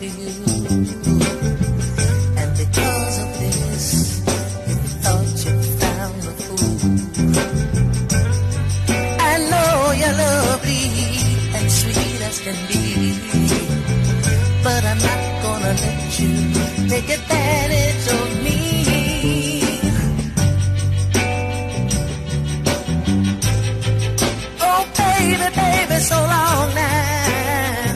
you. And because of this, you thought you found a fool. I know you're lovely and sweet as can be, but I'm not gonna let you take advantage of me. Oh baby, baby, so long now.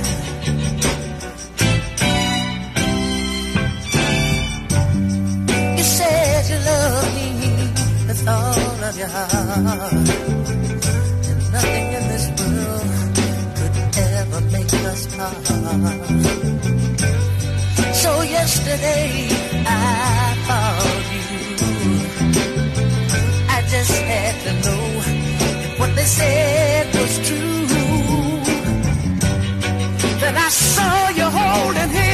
You said you love me with all of your heart, and nothing in this world could ever make us part. So yesterday I called you. I just had to know if what they said was true. Then I saw you holding him.